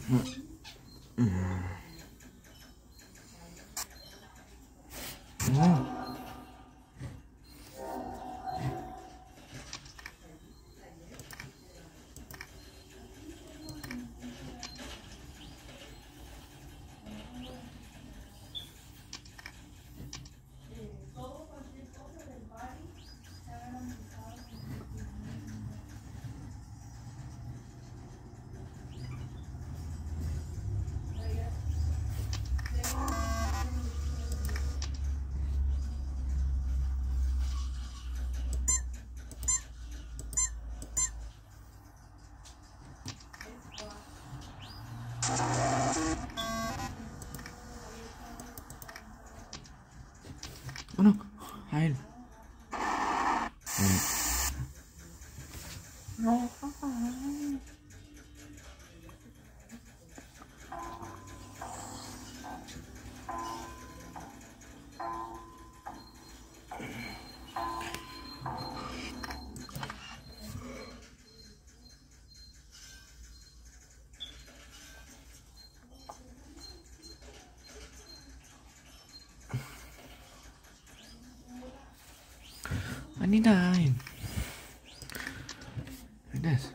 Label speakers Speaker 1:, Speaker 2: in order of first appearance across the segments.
Speaker 1: Oh no, hide. No. I need to hide. Like this.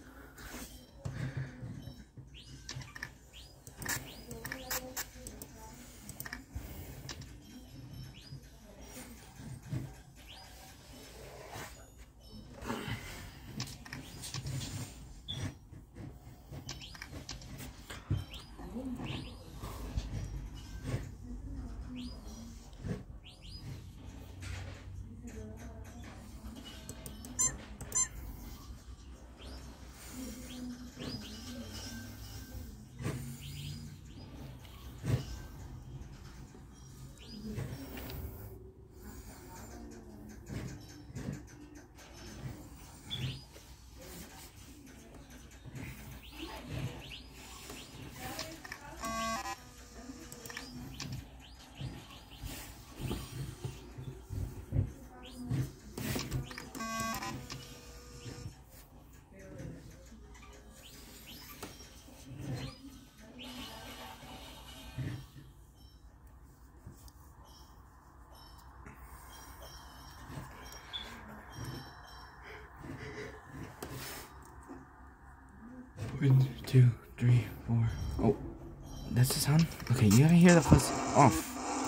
Speaker 1: One, two, three, four. Oh, that's the sound? Okay, you gotta hear the fuzz off.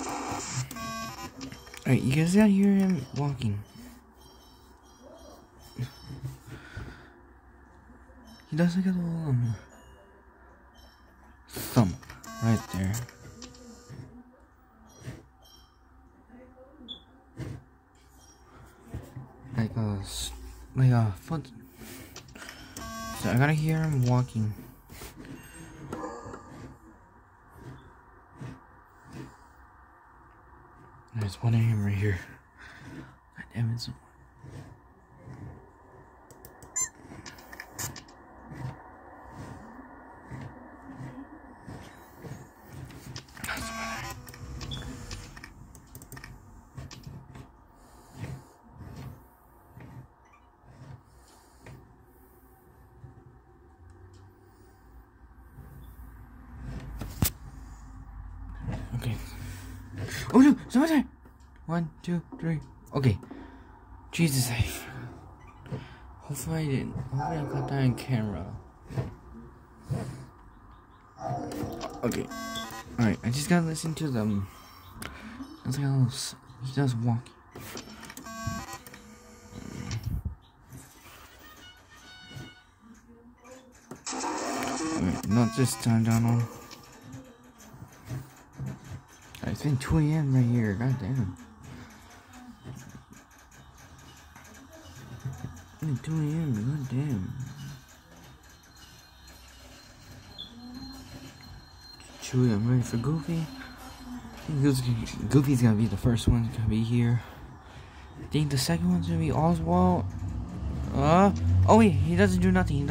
Speaker 1: Alright, you guys gotta hear him walking. He does like a little thump right there. Like a foot. So I gotta hear him walking. There's one of him right here. God damn it. Okay. Oh no! Someone's there! 1, 2, 3. Okay. Jesus, hopefully I didn't. Hopefully I got that on camera. Okay. Alright, I just gotta listen to them. That's like a little. He does walk. Alright, not this time, Donald. It's been 2 AM right here, god damn. It's 2 AM, god damn. 2 AM, ready for Goofy? I think Goofy's gonna be the first one to be here. I think the second one's gonna be Oswald. Oh wait, he doesn't do nothing,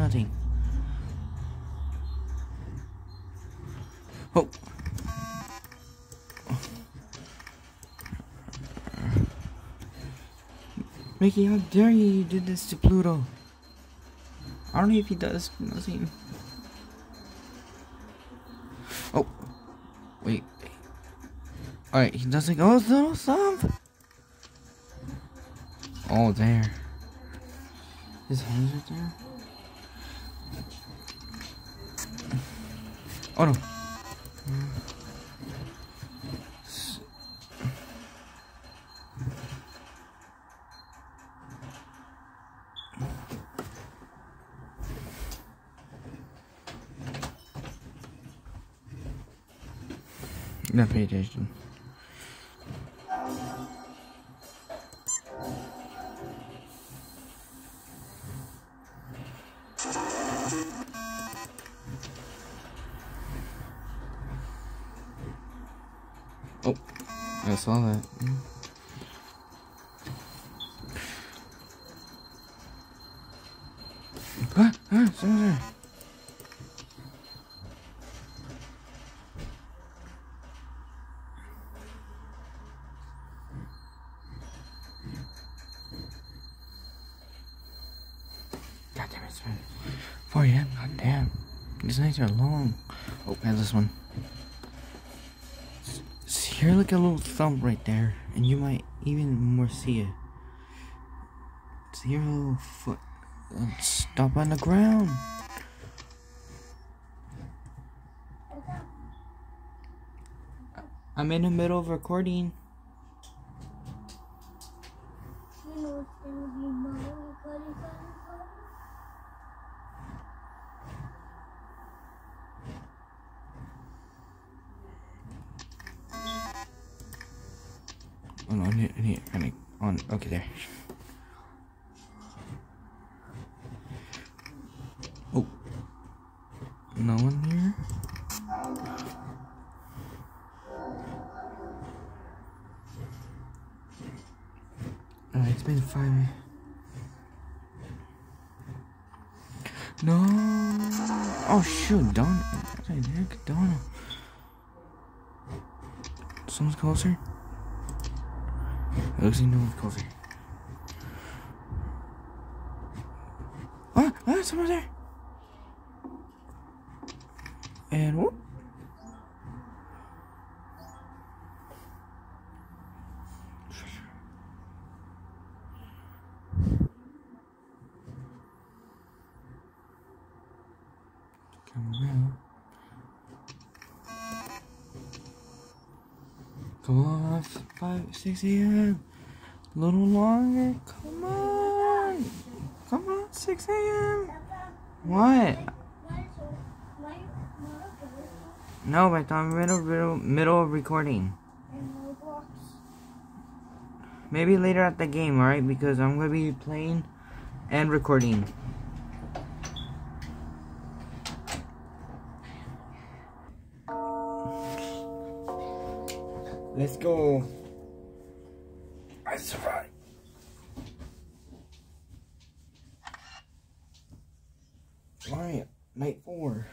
Speaker 1: Oh. Mickey, how dare you do this to Pluto? I don't know if he does nothing. Alright, he doesn't go little thump. Oh, there. His hands right there. Oh no. Not pay attention. Oh, I saw that. Someone's there. God damn it, it's 4 a.m. God damn. These nights are long. Oh, and this one. Here, look at a little thumb right there, and you might even more see it. See your little foot. Stop on the ground. I'm in the middle of recording. Oh no, I need on. Okay, there. Oh, no one here. It's been 5 minutes. No. Oh shoot, Donald. What the heck, Donald? Someone's closer. It looks like no one's closer. Someone's there. And whoop. Come on, 6 a.m. A little longer. Come on. Come on, 6 a.m. What? No, but I'm middle of recording. Maybe later at the game, alright? Because I'm gonna be playing and recording. Let's go. I survived. Alright, night 4.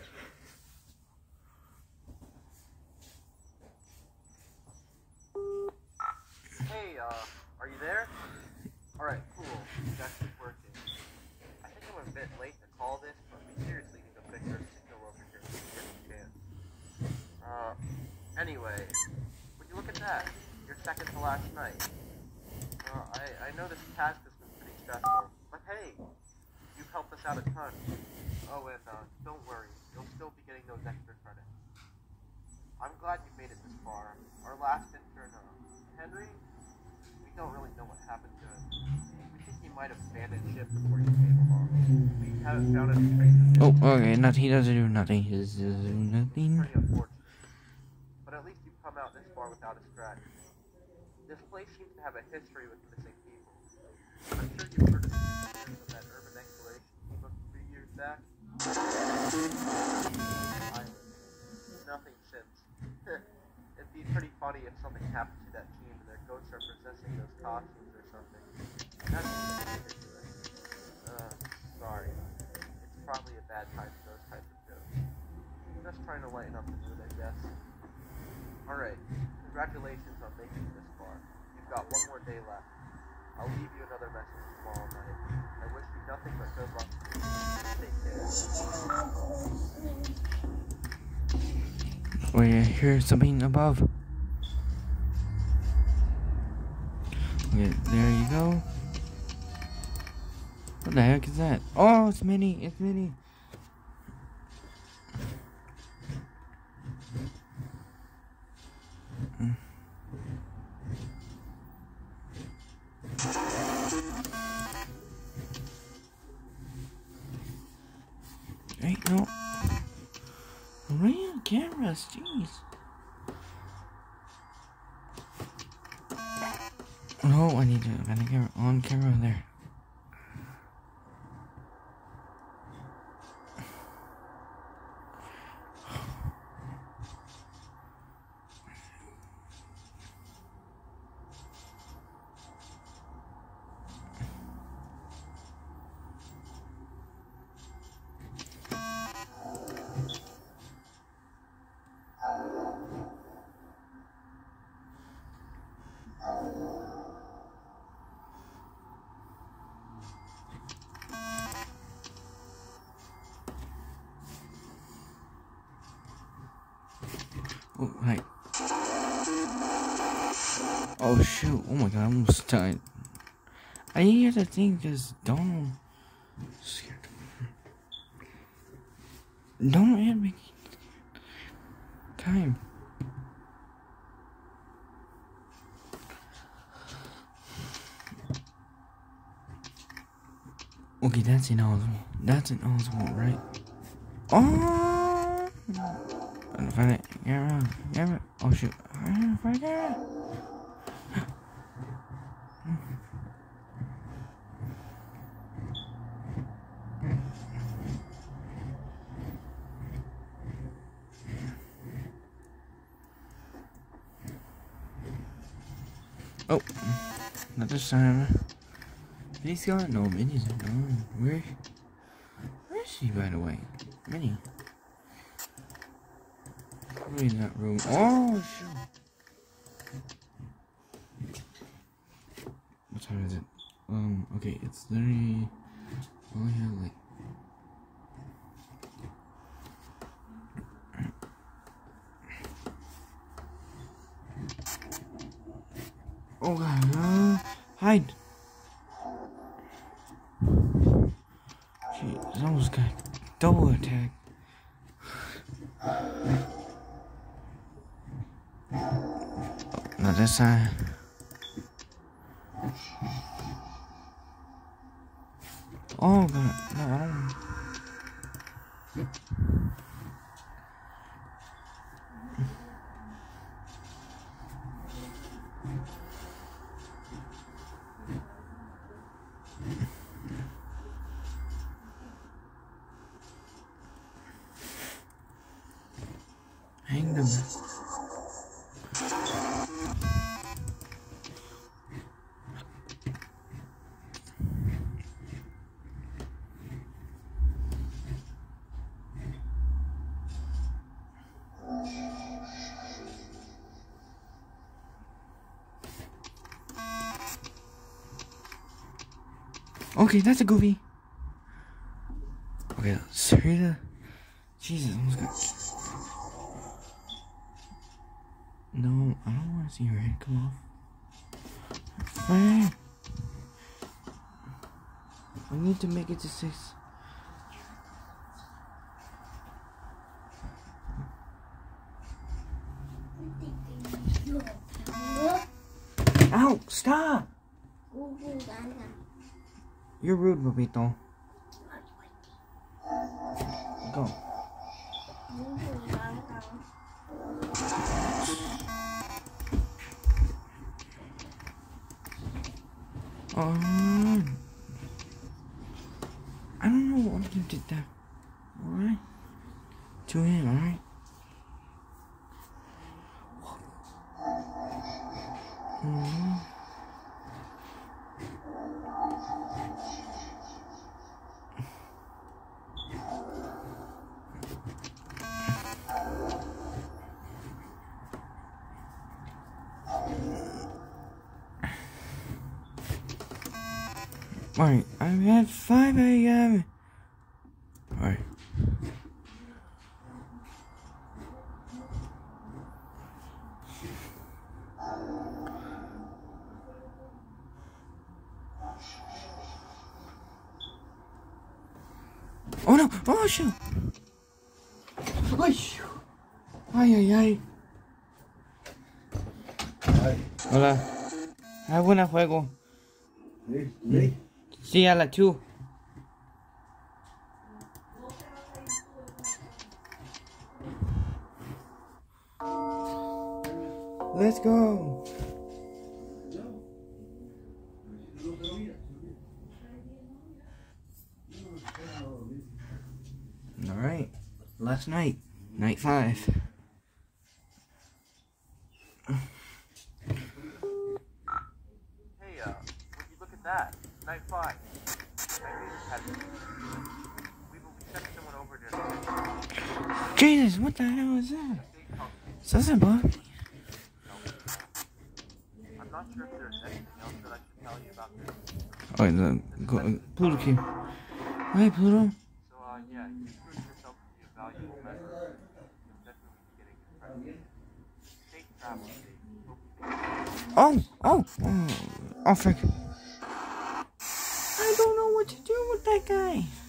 Speaker 2: Hey, are you there? Alright, cool. It's actually working. I think I'm a bit late to call this, but we seriously need to fix our signal over here if we can. Anyway, would you look at that? Your second to last night. I know this task has been pretty stressful, but hey, you've helped us out a ton. Oh, and don't worry, you'll still be getting those extra credits. I'm glad you made it this far. Our last intern, Henry, we don't really know what happened to him. We think he might have abandoned ship before you came along. We haven't found any traces.
Speaker 1: Oh, okay, he doesn't do nothing. He doesn't do nothing.
Speaker 2: Pretty unfortunate. But at least you've come out this far without a scratch. This place seems to have a history with missing people. I'm sure you've heard of the stories of that urban exploration team a few years back. Nothing since. It'd be pretty funny if something happened to that team and their ghosts are possessing those costumes or something. That's ridiculous. Sorry. It's probably a bad time for those types of jokes. Just trying to lighten up the mood, I guess. Alright, congratulations on making it this far. You've got one more day left. I'll leave you another message tomorrow night. I wish you nothing but good luck. Take care.
Speaker 1: Wait, I hear something above. Okay, there you go. What the heck is that? Oh, it's Minnie. It's Minnie. Ain't no real cameras, jeez. Oh, I need to get a camera on camera there. Oh, hi. Oh, shoot. Oh, my God. I almost died. I hear the thing because Donald scared me. Don't hit me. Time. Okay, that's ineligible. That's ineligible, right? Oh! I'm find it. Get it. Oh, shoot. Find it. Oh, not this time. He's got no minis. No, where is she, by the way? Minnie. Probably in that room. Oh, shoot. What time is it? Okay, it's literally. Oh, yeah, like. Oh, God. Hide. Jeez, almost got double attack. Oh, not this side. Oh, God. No, I don't. Hang them. Okay, that's a Goofy. Okay, Sarita. Jesus, almost got. No, I don't want to see her head come off. Frank! I need to make it to 6. Ow! Stop! You're rude, Bobito. Go. I don't know why you did that. Alright? To him, alright? Alright, I'm at 5 a.m. Alright. Oh, shoot. Ay, ay, ay. Hola. Ah, buena juego. Sí, a la 2. Let's go. All right. Last night. Night 5.
Speaker 2: Hey, would you look at that? Night 5. I knew you had it. We sent someone over to
Speaker 1: Jesus, what the hell is that? Doesn't bug me.
Speaker 2: I'm not sure if there's anything else that I should tell you about this.
Speaker 1: Oh, Pluto came. Hey, Pluto.
Speaker 2: So, yeah, you proved yourself to be a valuable member. You'll definitely be getting your credit. Safe travels, Dave.
Speaker 1: Oh, frick. I don't know what to do with that guy.